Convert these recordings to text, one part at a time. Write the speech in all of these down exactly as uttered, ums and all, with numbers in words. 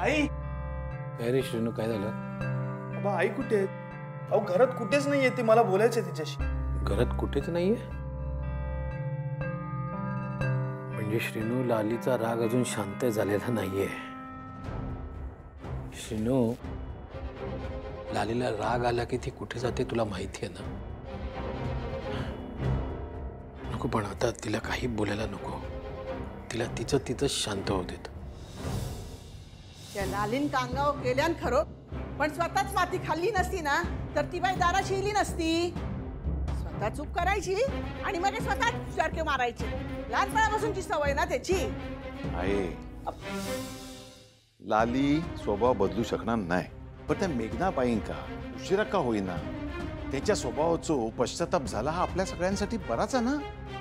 आई काय रे श्रीनू, काय झालं? बाबा आई कुठे आहे? अहो घरात कुठेच नाही येते, मला बोलायचं तिच्याशी. घरात कुठेच नाहीये म्हणजे श्रीनू, लालीचा राग अजून शांत झालेला नाहीये. श्रीनू, लालीला राग आला की ती कुठे जाते तुला माहिती आहे ना? नको, पण आता तिला काही बोलायला नको. तिला तिचं तिचं शांत होऊ देत. त्या लालीन कांगाव गेल्यान खरो, पण स्वतःच माती खाल्ली नसती ना तर ती बाई दाराशी इली नसती. स्वतः चूक करायची आणि मग स्वतः सारखे मारायचे. लहानपणापासूनची सवय ना त्याची. आहे लाली स्वभाव बदलू शकणार नाही, पण त्या मेघनाबाईंका उशिरा का होईना त्याच्या स्वभावाचा पश्चाताप झाला हा आपल्या सगळ्यांसाठी बराच आहे ना.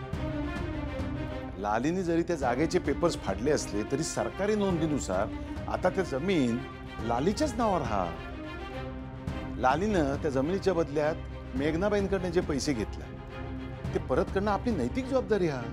लालीने जरी त्या जागेचे पेपर्स फाडले असले तरी सरकारी नोंदीनुसार आता त्या जमीन लालीच्याच नावावर हा. लालीनं त्या जमिनीच्या बदल्यात मेघनाबाईंकडनं जे पैसे घेतले ते परत करणं आपली नैतिक जबाबदारी हा.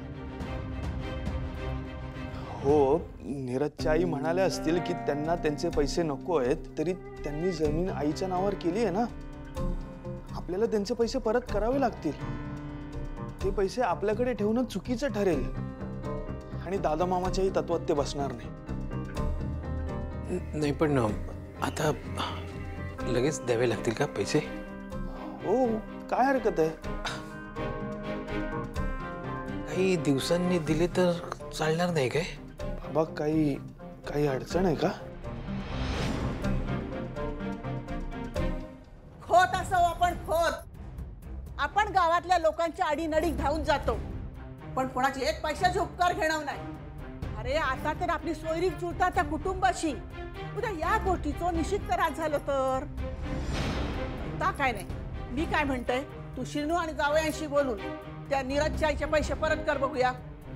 हो, नीरजच्या आई म्हणाल्या असतील की त्यांना त्यांचे पैसे नको आहेत, तरी त्यांनी जमीन आईच्या नावावर केली आहे ना. आपल्याला त्यांचे पैसे परत करावे लागतील. ते पैसे आपल्याकडे ठेवणं चुकीचं ठरेल आणि दादा मामाच्याही तत्वात ते बसणार नाही. नाही, पण आता लगेच द्यावे लागतील का पैसे? हो, काय हरकत आहे. काही दिवसांनी दिले तर चालणार नाही काय? बाबा, काही काही अडचण आहे का? खोत असो आपण खोत. आपण गावातल्या लोकांच्या अडीनडीत धावून जातो, पण कोणाची एक पैशाचे उपकार घेणार नाही. अरे आता तर आपली सोयरीक जुळता त्या कुटुंबाशी, उद्या या गोष्टीचं निश्चित त्रास झालं तर ता काय नाही. मी काय म्हणतोय, तू शिनू आणि जावयांशी बोलून त्या नीरजच्या आईचे पैसे परत कर बघूया.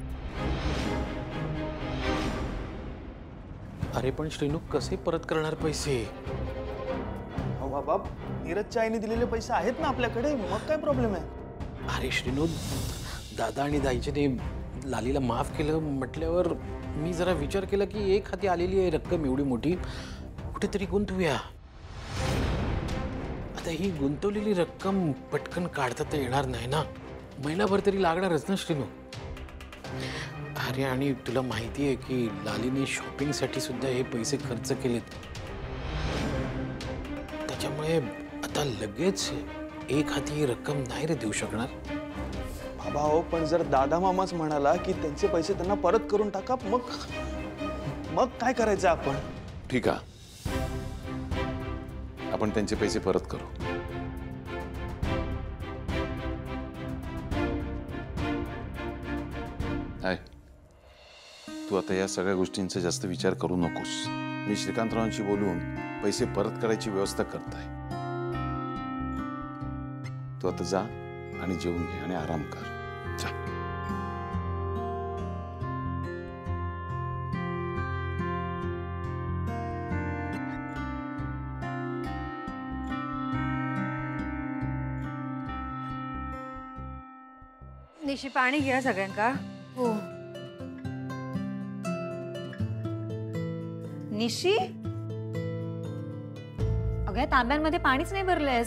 अरे पण श्रीनू, कसे परत करणार पैसे? हो बाबा, नीरजच्या आईने दिलेले पैसे आहेत ना आपल्याकडे, मग काय प्रॉब्लेम आहे? अरे श्रीनू, दादा आणि दाईचे ते लालीला माफ केलं म्हटल्यावर मी जरा विचार केला की एक हाती आलेली आहे रक्कम एवढी मोठी, कुठेतरी गुंतवूया. आता ही गुंतवलेली रक्कम पटकन काढता तर येणार नाही ना, महिनाभर तरी लागणारच ना श्रीनू. अरे आणि तुला माहिती आहे की लालीने शॉपिंगसाठी सुद्धा हे पैसे खर्च केलेत. त्याच्यामुळे आता लगेच एक हाती ही रक्कम नाही रे देऊ शकणार. बाबा हो, पण जर दादा मामाच म्हणाला की त्यांचे पैसे त्यांना परत करून टाका, मग मग काय करायचं आपण? ठीक आहे, आपण त्यांचे पैसे परत करू. हाय, तू आता या सगळ्या गोष्टींचा जास्त विचार करू नकोस. मी श्रीकांतरावांशी बोलून पैसे परत करायची व्यवस्था करताय. तू आता जा आणि जेवून घे आणि आराम कर. जा. निशी, पाणी घ्या सगळ्यांका. हो. निशी, अगं तांब्यांमध्ये पाणीच नाही भरलेस.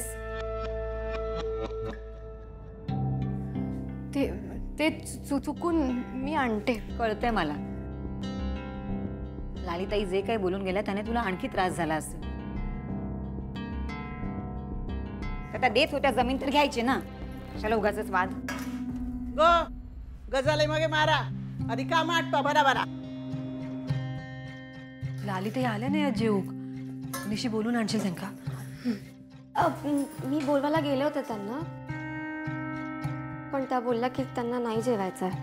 ते ते चु चुकून मी आणते. कळतंय मला. लालीताई जे काही बोलून गेल्या त्याने तुला आणखी त्रास झाला असेल. आता देत होत्या जमीन तर घ्यायची ना, कशाला उगाचच वाद. गो गजाले मगे मारा, आधी काम आटपा बरा बरा. लाली ते आल्या नाही जेवूक. निशी बोलून आणशील त्यांका. मी बोलवायला गेले होते त्यांना, पण त्या बोलल्या की त्यांना नाही जेवायचं आहे.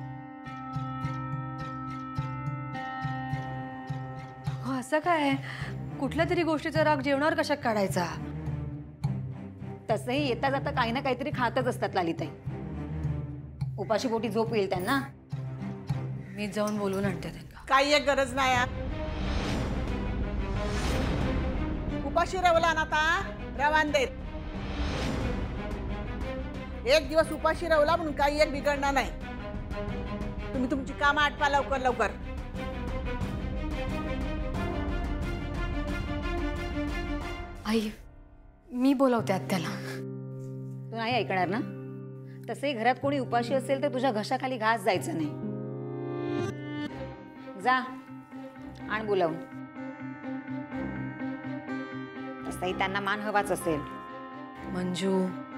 असं काय? कुठल्या तरी गोष्टीचा राग जेवणावर कशात काढायचा? तसंही येता जाता काही ना काहीतरी खातच असतात लालीताई. उपाशी पोटी झोप येईल त्यांना. मी जाऊन बोलून आणते त्यांना. काही एक गरज नाही. उपाशी रवला ना आता रवान देत. एक दिवस उपाशी रवला म्हणून काही एक बिघडणार नाही. तुम्ही तुमची कामं आटपा लवकर लवकर. आई मी बोलवते आत्याला. तू नाही ऐकणार ना? तसंही घरात कोणी उपाशी असेल तर तुझ्या घशाखाली घास जायचं नाही. जा आण बोलावून. तसंही त्यांना मान हवाच असेल. मंजू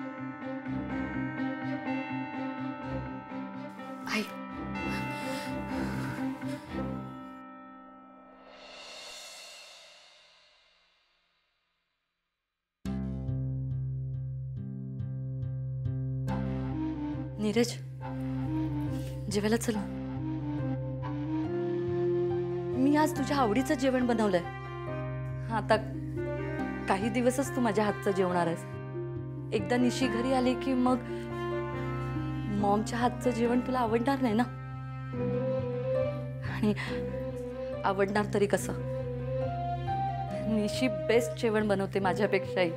आई नीरज जेवायला चल. मी आज तुझ्या आवडीचं जेवण बनवलंय. आता काही दिवसच तू माझ्या हातचं जेवणार आहेस. एकदा निशी घरी आली की मग मॉमच्या हातचं जेवण तुला आवडणार नाही ना. आणि आवडणार तरी कसं, निशी बेस्ट जेवण बनवते माझ्यापेक्षाही.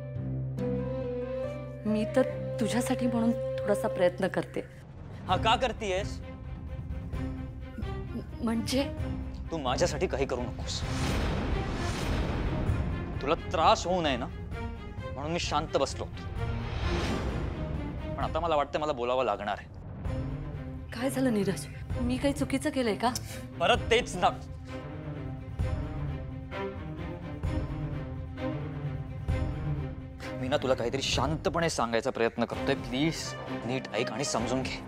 मी तर तुझ्यासाठी म्हणून थोडासा प्रयत्न करते. हा का करतीयस? म्हणजे तू माझ्यासाठी काही करू नकोस. तुला त्रास होऊ नये ना म्हणून मी शांत बसलो होतो. पण आता मला वाटतं मला बोलावं लागणार आहे. काय झालं नीरज? मी काही चुकीचं केलंय का? परत तेच ना. मी ना तुला काहीतरी शांतपणे सांगायचा प्रयत्न करतोय. प्लीज नीट ऐक आणि समजून घे.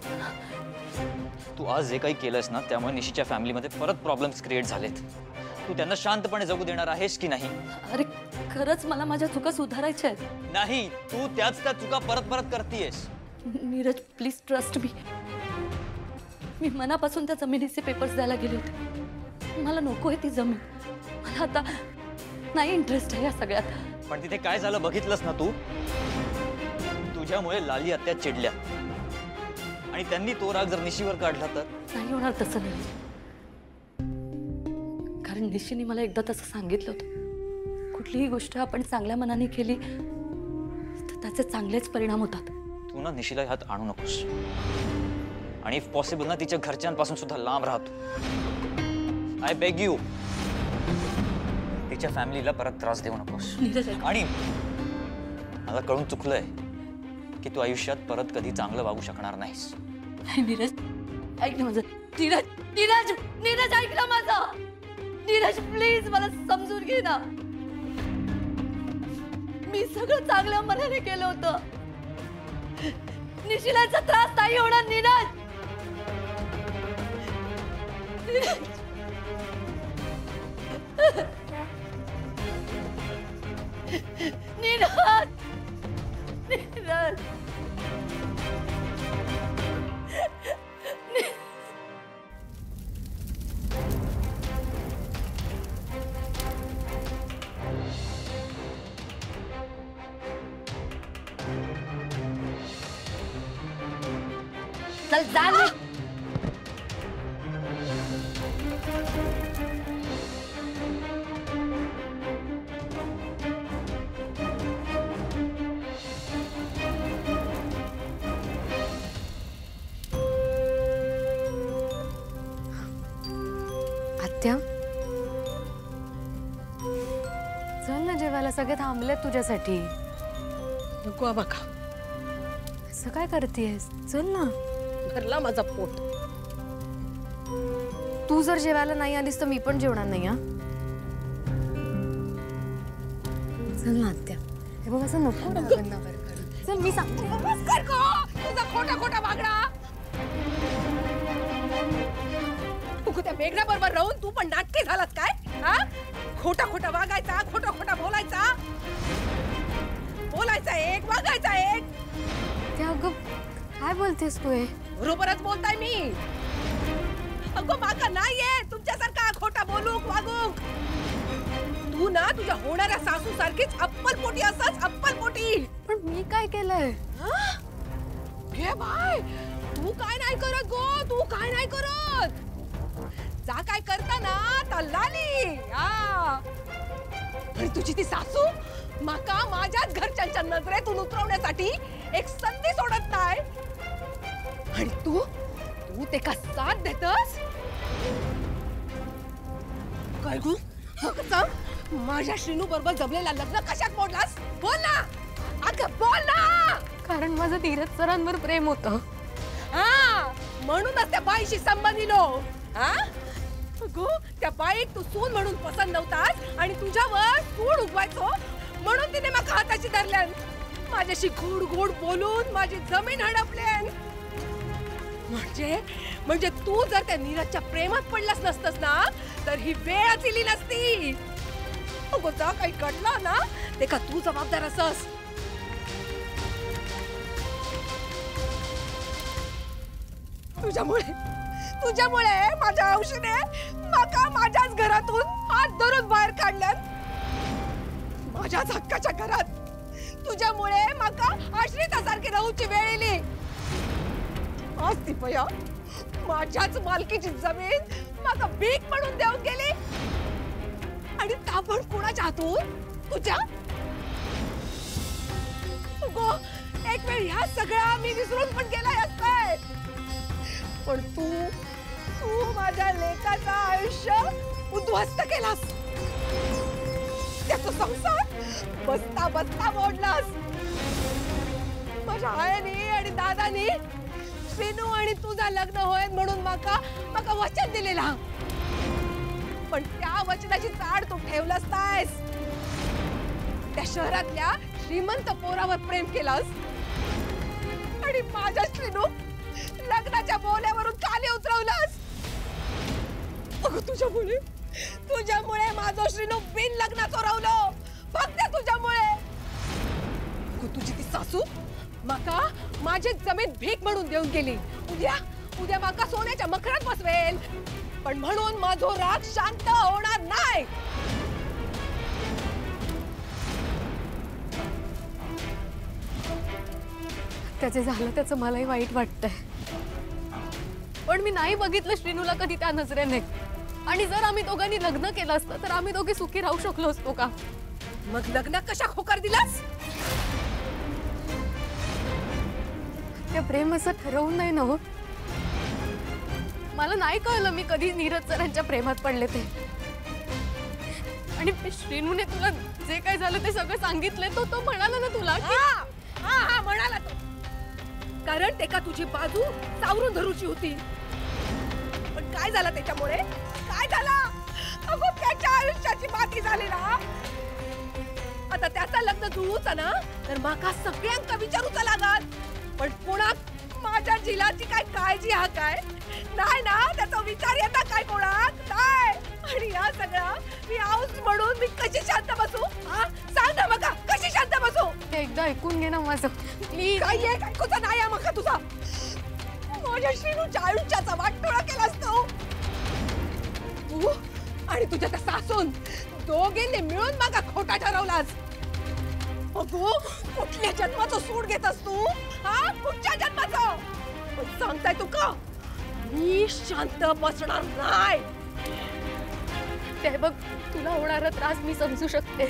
तू आज जे काही केलंस ना त्यामुळे निशीच्या फॅमिलीमध्ये परत प्रॉब्लेम्स क्रिएट झालेत. तू त्यांना शांतपणे जगू देणार आहेस की नाही? अरे खरंच मला माझ्या चुका सुधारायच्या आहेत. नाही, तू त्याच त्या चुका परत परत करतीयस. Neeraj please trust me. मी मनापासून त्या जमिनीचे पेपर्स द्यायला गेले होते. मला नको आहे ती जमीन. मला आता नाही इंटरेस्ट आहे या सगळ्यात. पण तिथे काय झालं बघितलंस ना तू? तुझ्यामुळे लाली आत्या चिडल्या आणि त्यांनी तो राग जर निशीवर काढला तर? नाही होणार तसं नाही. कारण निशीने मला एकदा तसं सांगितलं होतं, कुठलीही गोष्ट आपण चांगल्या मनाने केली तर त्याचे चांगलेच परिणाम होतात. तू ना निशीला ह्यात आणू नकोस. आणि इफ पॉसिबल ना तिच्या घरच्यांपासून सुद्धा लांब राहतो. I beg you. तिच्या फॅमिलीला परत त्रास देऊ नकोस. आणि मला कळून चुकलंय की तू आयुष्यात परत कधी चांगलं वागू शकणार नाहीस. नाही नीरज ऐक ना माझं. नीरज नीरज नीरज ऐक ना माझं. नीरज प्लीज मला समजून घे ना. मी सगळं चांगल्या मनाने केलं होतं. निशिलाचा त्रास नाही होणार नीरज. नीरज नीरज चल जा. आत्या चल ना जेवायला. सगळे थांबलेत तुझ्यासाठी. नको बघा, असं काय करतेस? चल ना. भरला माझा पोट. तू जर जेवायला नाही आलीस तर मी पण जेवणार नाही. हा चल ना आत्या. हे बघ असं नको ना गंधावर काढू. चल मी सांगते. तुझा खोटा खोटा वागडा. तू त्या मेघना बरोबर राहून तू पण नाटकी झालास काय? हा खोटा खोटा वागायचा, खोटा खोटा बोलायचा. बोलायचा एक, वागायचा एक. त्या अगं काय बोलतेस तू? हे बरोबरच बोलताय मी. अगं माका नाहीये तुमच्यासारखा खोटा बोलूक वागूक. तू ना तुझ्या होणाऱ्या सासू सारखीच अप्पल पोटी असच. अप्पल पोटी. पण मी काय केलंय? घे बाय. तू काय नाही करत गो. तू काय नाही करत. जा काय करता ना ता लाली. आणि तुझी ती सासू माका माझ्याच घरच्यांच्या नजरेतून उतरवण्यासाठी एक संधी सोडत नाही. आणि तू तू ते का साथ देतस काय गो? सांग माझ्या श्रीनू बरोबर जमलेला लग्न कशात मोडलास? बोल ना अगं बोल ना. कारण माझं धीरज सरांवर प्रेम होतं. हा म्हणूनच त्या बाईशी संबंधिलो. हा गो त्या बाईक तू सून म्हणून पसंत नव्हतास आणि तुझ्यावर सूड उगवायचो म्हणून तिने मका हाताची धरल्यान. माझ्याशी गोड गोड बोलून माझी जमीन हडपल्यान. म्हणजे म्हणजे तू जर त्या नीरजच्या प्रेमात पडलास नसतस ना तर ही वेळच इली नसती. अगो जा काही घडलं ना ते का तू जबाबदार असस. तुझ्यामुळे तुझ्यामुळे माझ्या औषधे माका माझ्याच घरातून हात धरून बाहेर काढल्यात. माझ्याच हक्काच्या घरात तुझ्यामुळे माका आश्रितासारखी राहूची वेळ येली. आज ती पया माझ्याच मालकीची जमीन माका भीक म्हणून देऊन गेली आणि ता पण कुणाच्या हातून? तुझ्या. गो एक वेळ ह्या सगळ्या मी विसरून पण गेलाय असताय पण तू तू माझ्या लेकाचं आयुष्य उद्ध्वस्त केलास. त्याचा संसार बसता बसता मोडलास. माझ्या आईने आणि दादानी श्रीनू आणि तुझा लग्न होय म्हणून माका माका वचन दिलेला पण त्या वचनाची चाड तू ठेवलास नाहीस. त्या शहरातल्या श्रीमंत पोरावर प्रेम केलास आणि माझ्या श्रीनू लग्नाच्या बोल्यावरून खाली उतरवलास. अगं तुझ्यामुळे तुझ्यामुळे माझं श्रीनू बिन लग्नाचं रावलो. फक्त तुझ्यामुळे. तुझी ती सासू माका माझी जमीन भीक म्हणून देऊन गेली. उद्या उद्या माका सोन्याच्या मखरात बसवेल पण म्हणून माझो राग शांत होणार नाही. त्याचे झालं त्याचं मलाही वाईट वाटतंय पण मी नाही बघितलं श्रीनूला कधी त्या नजरेने. आणि जर आम्ही दोघांनी लग्न केलं असतं तर आम्ही दोघे सुखी राहू शकलो असतो का? मग लग्न कशा होकार दिलास? ते प्रेम असं ठरवून नाही ना हो. मला नाही कळलं मी कधी नीरज सरांच्या प्रेमात पडले ते. आणि श्रीनूने तुला जे काय झालं ते सगळं सांगितलंय तो तो म्हणाला ना तुला की हा हा म्हणाला तो. कारण ते का तुझी बाजू सावरून धरूची होती. पण काय झालं त्याच्यामुळे? काय झालं? अगो त्याच्या आयुष्याची माती झाली ना. आता त्याचा लग्न जुळूचा ना तर माका सगळ्यांका विचारूचा लागत पण कोणाक माझ्या जिलाची काय काळजी हा काय नाही ना. त्याचा विचार येता काय कोणाक नाही. आणि या सगळा मी आऊस म्हणून मी कशी शांत बसू? हा सांग ना बघा कशी शांत बसू? ते एकदा ऐकून घे ना माझं प्लीज. काय आहे ऐकूचा नाही आहे मका तुझा. माझ्या श्रीनूच्या आयुष्याचा वाटोळा केलास तू. तू आणि तुझ्या त्या सासून दोघींनी मिळून मागा खोटा ठरवलास. अगो कुठल्या जन्माचं सूड घेतस तू? हा कुठच्या जन्माचं? पण सांगताय तू का मी शांत बसणार नाही. ते बघ तुला होणारा त्रास मी समजू शकते.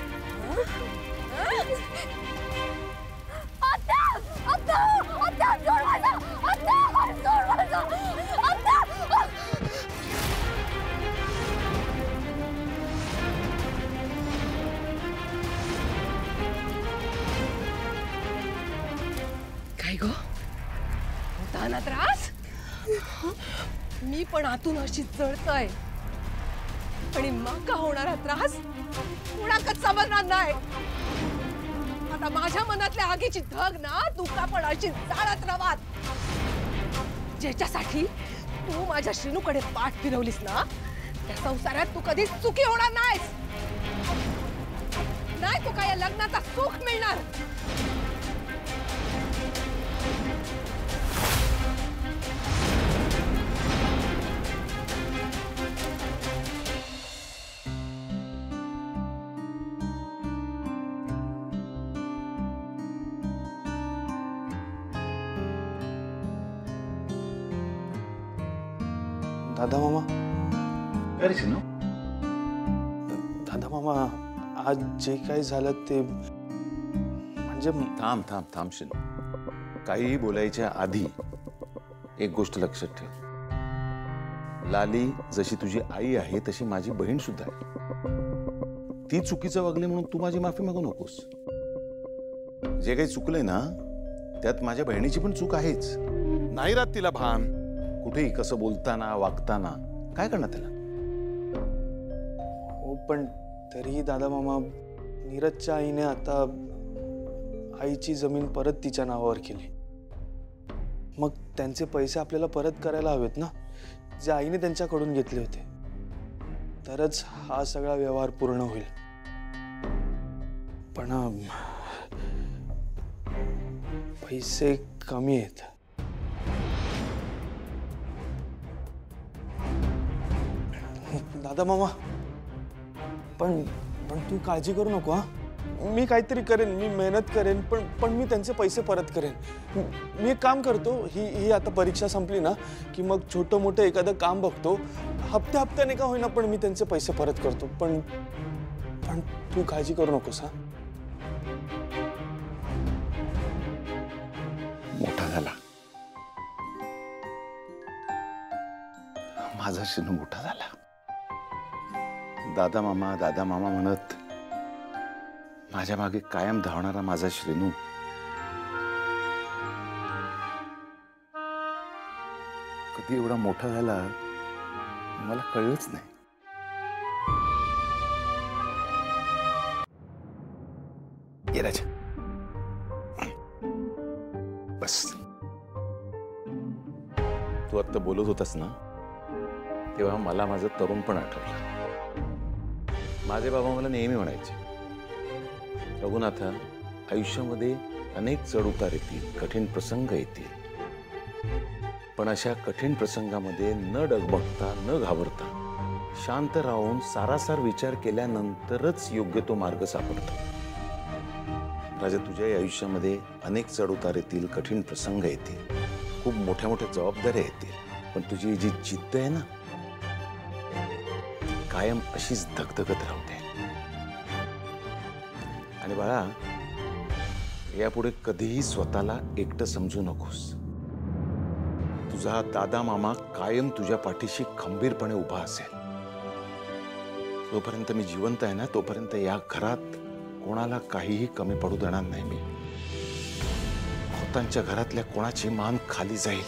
काय गो होता ना त्रास? मी पण आतून अशी जळतय आणि माका होणारा त्रास कुणाकच समजणार नाही. आता माझ्या मनातल्या आगीची धग ना तुका पण अशी जाळत रवात. ज्याच्यासाठी तू माझ्या श्रीनूकडे पाठ फिरवलीस ना त्या संसारात तू कधीच सुखी होणार नाहीस. नाही तुका या लग्नाचा सुख मिळणार. दादा मामा. अरे सिनो दादा मामा आज जे काही झालं ते म्हणजे थांब थांब थांब शिनो. काहीही बोलायच्या आधी एक गोष्ट लक्षात ठेव. लाली जशी तुझी आई आहे तशी माझी बहीण सुद्धा आहे. ती चुकीचं वागली म्हणून तू माझी माफी मागू नकोस. जे काही चुकलंय ना त्यात माझ्या बहिणीची पण चूक आहेच. नाही राहत तिला भान कुठेही कसं बोलताना वागताना. काय करणार त्याला? हो पण तरीही दादा मामा, नीरजच्या आईने आता आईची जमीन परत तिच्या नावावर केली. मग त्यांचे पैसे आपल्याला परत करायला हवेत ना, जे आईने त्यांच्याकडून घेतले होते. तरच हा सगळा व्यवहार पूर्ण होईल. पण अं, पैसे कमी आहेत. दादा मामा, पण पण तू काळजी करू नको. हा, मी काहीतरी करेन, मी मेहनत करेन, पण पण मी त्यांचे पैसे परत करेन. मी एक काम करतो, ही ही आता परीक्षा संपली ना की मग छोटं मोठं एखादं काम बघतो. हप्त्या हप्त्याने का होईना पण मी त्यांचे पैसे परत करतो. पण पण तू काळजी करू नकोस. हा, मोठा झाला माझा शिनू, मोठा झाला. दादा मामा दादा मामा म्हणत माझ्या मागे कायम धावणारा माझा श्रीनू कधी एवढा मोठा झाला मला कळलंच नाही. ये राजा, बस. तू आता बोलत होतास ना तेव्हा मला माझं तरुणपण आठवलं. माझे बाबा मला नेहमी म्हणायचे, रघुनाथा, आयुष्यामध्ये अनेक चढ उतार येतील, कठीण प्रसंग येतील, पण अशा कठीण प्रसंगामध्ये न डगमगता न घाबरता शांत राहून सारासार विचार केल्यानंतरच योग्य तो मार्ग सापडतो. राजा, तुझ्या आयुष्यामध्ये अनेक चढ उतार येतील, कठीण प्रसंग येतील, खूप मोठ्या मोठ्या जबाबदाऱ्या येतील, पण तुझी जी जिद्द आहे ना कायम अशीच धगधगत राहते. आणि बाळा, यापुढे कधीही स्वतःला एकटं समजू नकोस. तुझा दादा मामा कायम तुझ्या पाठीशी खंबीरपणे उभा असेल. जोपर्यंत मी जिवंत आहे ना तोपर्यंत या घरात कोणाला काहीही कमी पडू देणार नाही मी. खोतांच्या घरातल्या कोणाची मान खाली जाईल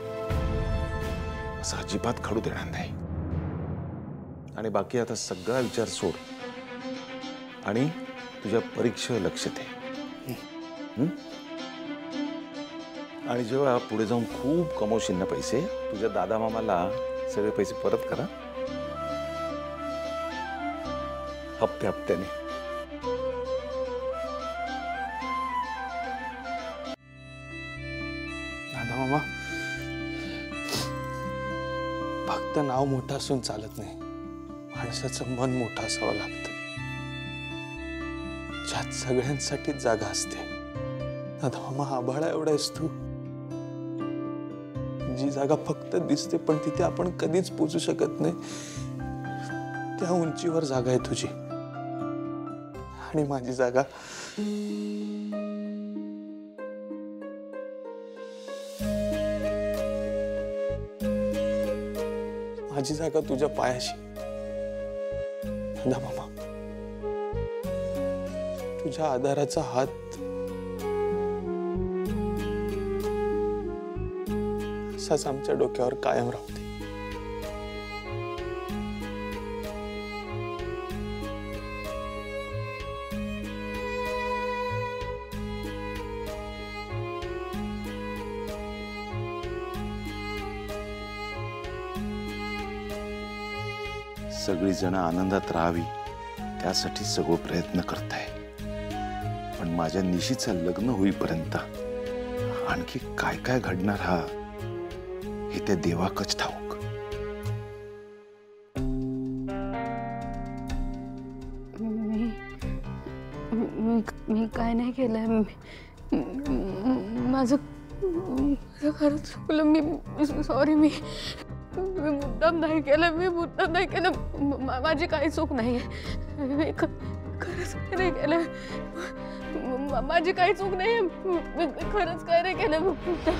असं अजिबात घडू देणार नाही. आणि बाकी आता सगळा विचार सोड आणि तुझ्या परीक्षेवर लक्ष दे. आणि जेव्हा पुढे जाऊन खूप कमवशील ना पैसे, तुझ्या दादा मामाला सगळे पैसे परत करा हप्त्या हप्त्याने. दादा मामा, फक्त नाव मोठं असून चालत नाही, माणसाचं मन मोठं असावं लागतं, ज्यात सगळ्यांसाठी जागा असते. दादा मामा, आभाळा एवढा आहेस तू, जी जागा फक्त दिसते पण तिथे आपण कधीच पोचू शकत नाही, त्या उंचीवर जागा आहे तुझी. आणि माझी जागा माझी जागा तुझ्या पायाशी. दादा मामा, तुझ्या आधाराचा हात असाच आमच्या डोक्यावर कायम राहते. सगळी जण आनंदात राहावी त्यासाठी सगळं प्रयत्न करताय, पण माझ्या निशीचं लग्न होईपर्यंत आणखी काय काय घडणार हा हे त्या देवाकच ठाऊक. मी मी मी काय नाही केलंय. माझं माझं खरंच चुकलं. मी सॉरी. मी मी मुद्दाम नाही केलं. मी मुद्दाम नाही केलं. मा- माझी काही चूक नाही. मी ख- खरंच काय नाही केलं. मा- माझी काही चूक नाही. मी खरंच काय नाही केलं. मुद्दाम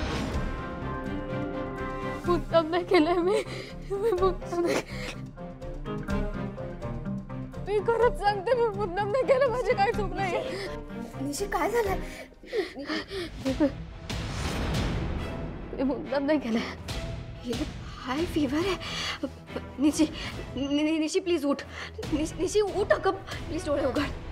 मुद्दाम नाही केलं. मी मी मुद्दाम नाही. मी खरंच सांगते मी मुद्दाम नाही केलं माझी काही चूक नाही निशी काय झालंय मी मुद्दाम नाही केलं हिला हाय फीवर आहे निशी नि- नि- निशी प्लीज उठ निश- निशी उठ अगं प्लीज डोळे उघड